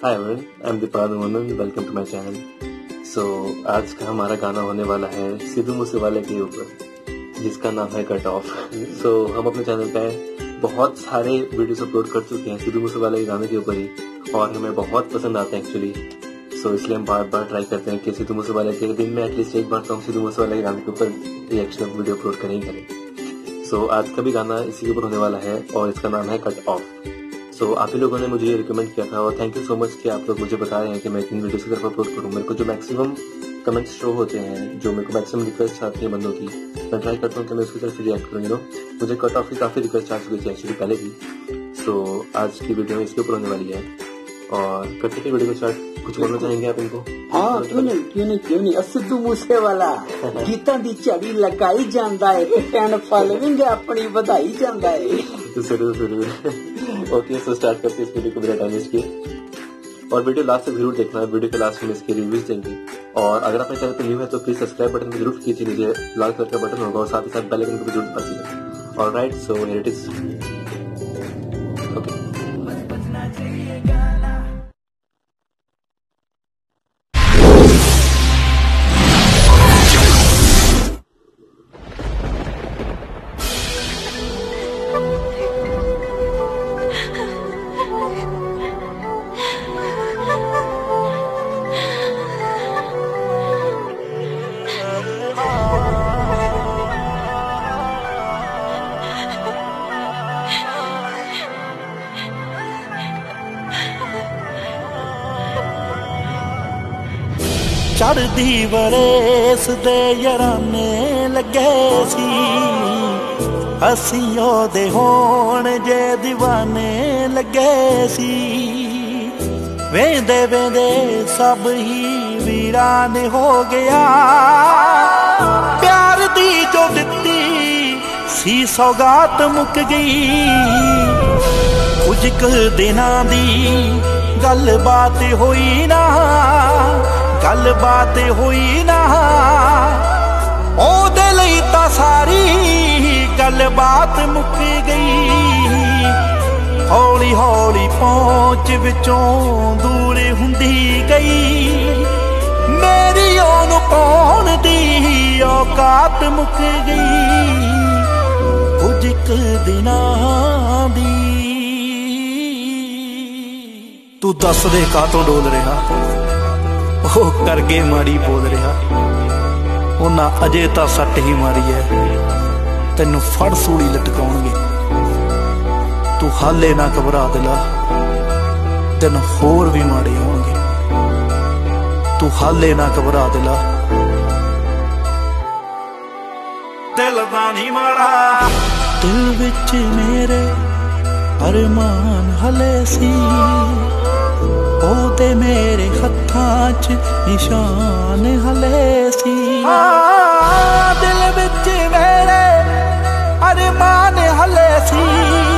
Hi everyone, I am Deepawali, welcome to my channel. So आज का हमारा गाना होने वाला है सिद्धू वाले के ऊपर, जिसका नाम है कट ऑफ। सो हम अपने चैनल पे बहुत सारे वीडियोस अपलोड कर चुके हैं सिद्धू वाले के गाने के ऊपर ही, और हमें बहुत पसंद आते हैं एक्चुअली। सो इसलिए हम बार बार ट्राई करते हैं कि सिद्धू वाले के दिन में एटलीस्ट एक बार तो हम सिद्धू वाले के गाने के ऊपर रिएक्शन वीडियो अपलोड करें ही करें। सो आज का भी गाना इसी के ऊपर होने वाला है और इसका नाम है कट ऑफ। सो आप ही लोगों ने मुझे ये रिकमेंड किया था और थैंक यू सो मच कि आप लोग मुझे बता रहे हैं कि मैं इन वीडियोस की तरफ अपलोड करूँ। मेरे को जो मैक्सिमम कमेंट्स शो होते हैं, जो मेरे को मैक्सिमम रिक्वेस्ट आती है बंदों की, मैं ट्राई करता हूँ कि मैं उसकी तरफ रिएक्ट करूँ। मुझे कट ऑफ की काफ़ी रिक्वेस्ट आ चुकी थी एक्चुअली पहले भी। सो आज की वीडियो में इसके ऊपर होने वाली है और करते की वीडियो को स्टार्ट। कुछ बोलना चाहेंगे आप इनको? हाँ, क्यों नहीं। सिद्धू मूसे वाला गीतां दी झड़ी लगाई जांदा है, फैन फॉलोइंग अपनी ਵਧਾਈ ਜਾਂਦਾ है। ओके, सो स्टार्ट करते हैं इस वीडियो को बिना टाइम वेस्ट किए। और वीडियो लास्ट तक जरूर देखना है, वीडियो के लास्ट में इसके रिव्यूज देंगे। और अगर आप मेरे चैनल पर न्यू है तो प्लीज सब्सक्राइब बटन को जरूर कीजिए, नीचे लाल कलर का बटन होगा और साथ ही साथ बेल आइकन को भी जरूर दबाइएगा। Alright, so here it is. Okay, चढ़दी बरेस दे याराने लगे सी, असी ओदे होण जे दीवाने लगे सी। वेंदे वेंदे सब ही वीरान हो गया, प्यार दी जो दित्ती सी सौगात मुक गई। कुछ क दिनां दी गल बात होई ना, गल बात होई ना, ओदे लई तां सारी गल बात मुक गई। हौली हौली पहुंच विचों दूर हुंदी गई, मेरी ओनू पाउण दी औकात मुक गई। कुछ क दिनां दी तू दस दे कातों डोल रहा, करके माड़ी बोल रहा, उन्हां अजे तां सट ही मारी है, तैनू फड़ सूली लटकाउणगे। तू हाले ना घबरा दिला, दिन होर भी माड़े आउणगे। तू हाले ना घबरा दिला, दिल दा नहीं माड़ा। दिल विच मेरे अरमान हले सी, ओदे मेरे हत्थां च निशान हले सी। दिल विच मेरे अरमान हले सी,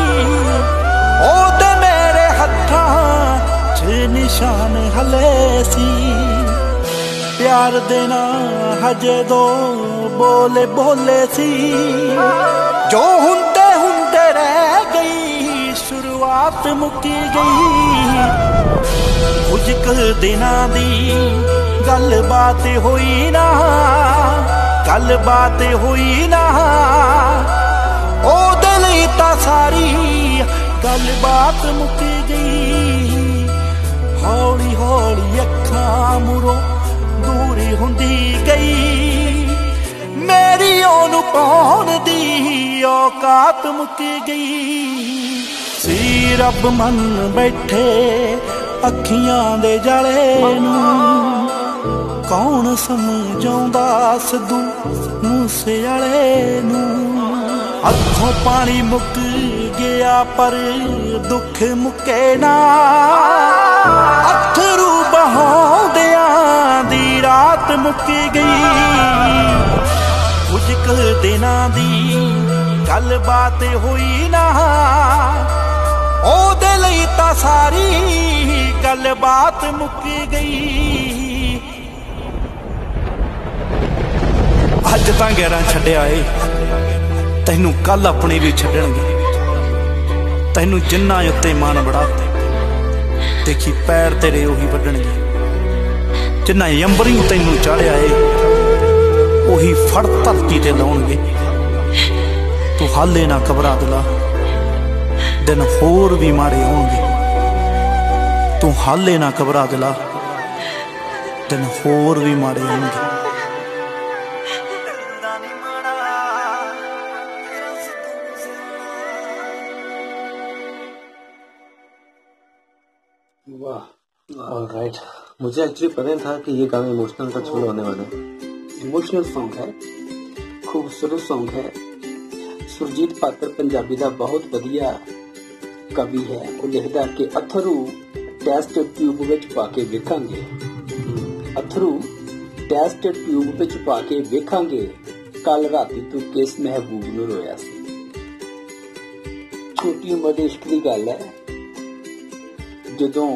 ओदे मेरे हत्थां च निशान हले सी। प्यार देना हजे दो बोले बोले सी, जो हुंदे हुंदे रह गई शुरुआत मुकी गई। कुछ क दिनां दी गल बात होई ना, गल बात होई ना, ओदे लई तां सारी गल बात मुक गई। हौली हौली अखां मुरों दूर हुंदी गई, मेरी ओनू पाउण दी औकात मुक गई। सी रब मन बैठे अखियां दे जाले नूं, कौन समझाउंदा सिद्धू मूसे वाले नूं। अखों पानी मुक गया पर दुख मुके ना, अथरू बहाउंदियां दी रात मुक गई। कुछ क दिनां दी गल बात होई ना, ओदे लई तां सारी गल बात मुक गई। अज तां 11 छड्डिया ए, तैनू कल अपने भी छड्डणगे। तैनू जिन्ना उत्ते मान बड़ा देखी पैर तेरे उही वड्डणगे जिन्ना अंबरी तैनू चाढ़िया ए उही फड़ धरती ते लाउणगे। तू हाले ना घबरा दिला दिन होर भी माड़े आउणगे। तू हाले ना घबरा दिला दिन होर भी माड़े आउणगे। वाह, ऑलराइट। मुझे एक्चुअली पता नहीं था कि ये गाना इमोशनल टच होने वाला है। इमोशनल सॉन्ग है, खूबसूरत सॉन्ग है। सुरजीत पात्र पंजाबी का बहुत वधिया कवि है। वो लिखदा कि अथरू टेस्ट ट्यूब विच पा के वेखांगे, अथरू टेस्ट ट्यूब विच पा के वेखांगे, कल राती तू किस महबूब नूं रोया सी। छोटी उम्र दे इश्क दी गल है, जदों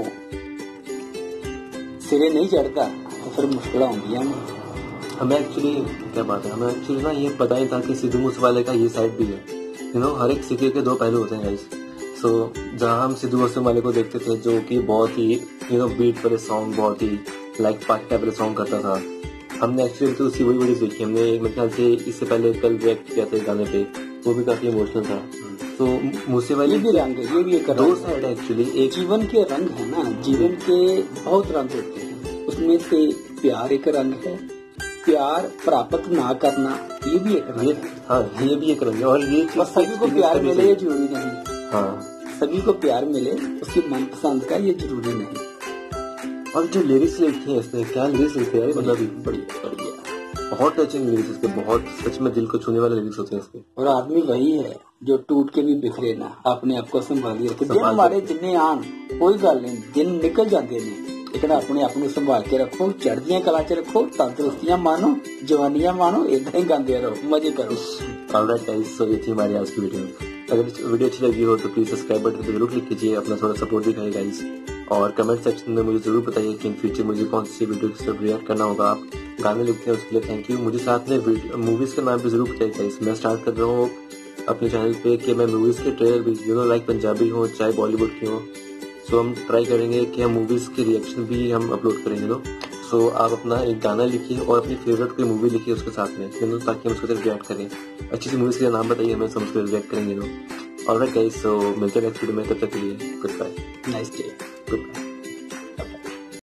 सिरे नहीं चढ़ता तो फिर मुश्किल आउंदियां ने। हमें एक्चुअली क्या बात है, हमें एक्चुअली ना ये पता ही था कि सिद्धू मूसेवाले का ये साइड भी है। हर एक सिक्के के दो पहलू होते हैं गाइस। सो जहाँ हम सिद्धू मूसेवाले को देखते थे जो कि बहुत ही बीट वाले सॉन्ग, बहुत ही लाइक पार्टी टाइप वाले सॉन्ग करता था, हमने एक्चुअली तो उसकी वही वीडियोस देखी। हमने मेरे ख्याल से इससे पहले कल रिएक्ट किया था गाने पे, वो भी काफी इमोशनल था। तो मूसेवाले भी रंग है, ये भी एक दो साइड है एक्चुअली। एक जीवन के रंग है ना, जीवन के बहुत रंग होते हैं, उसमें से प्यार एक रंग है। प्यार प्राप्त ना करना ये भी एक रंग है। हाँ, ये भी एक रंग है। और ये सभी को प्यार मिले ये जरूरी नहीं। हाँ, सभी को प्यार मिले उसकी मनपसंद का ये जरूरी नहीं। और जो लिरिक्स लिखी है इसने, क्या लिरिक्स लिखे हैं, मतलब बढ़िया बढ़िया, बहुत टचिंग लिरिक्स इसके, बहुत सच में दिल को छूने वाले लिरिक्स होते हैं इसके। और आदमी वही है जो टूट के भी बिखरे ना, अपने आप को संभाली रखे। दिन हमारे जिन्ने आन कोई गल नहीं, दिन निकल जाते हैं, लेकिन अपने आप को संभाल के रखो, चढ़दियां कला च रखो, तंदुरुस्तियां मानो, जवानियां मानो, इदा ही गाते रहो, मजे करो। ऑलराइट गाइस, सो ये थी हमारी आज की वीडियो। अगर वीडियो अच्छी लगी हो तो प्लीज सब्सक्राइब बटन पर जरूर क्लिक कीजिए, अपना थोड़ा सपोर्ट दिखाइए गाइस। और कमेंट सेक्शन में मुझे जरूर बताइए कि इन फ्यूचर मुझे कौन सी वीडियो की तरफ रिएक्ट करना होगा। आप गाने लिखते हैं उसके लिए थैंक यू। मुझे साथ में मूवीज के नाम भी जरूर बताइए गाइस। मैं स्टार्ट कर रहा हूँ अपने चैनल पे कि मैं मूवीज के ट्रेलर भी लाइक पंजाबी हो चाहे बॉलीवुड की हो, सो हम ट्राई करेंगे कि हम मूवीज की रिएक्शन भी हम अपलोड करेंगे। सो आप अपना एक गाना लिखिए और अपनी फेवरेट कोई मूवी लिखिए उसके साथ में, ताकि हम उसके साथ रिएक्ट करें। अच्छी सी मूवीज के नाम बताइए हमें, हम उस पर रिएक्ट करेंगे। ऑलराइट गाइस, सो मिलते हैं नेक्स्ट वीडियो में, तब तक के लिए goodbye, nice day, good bye.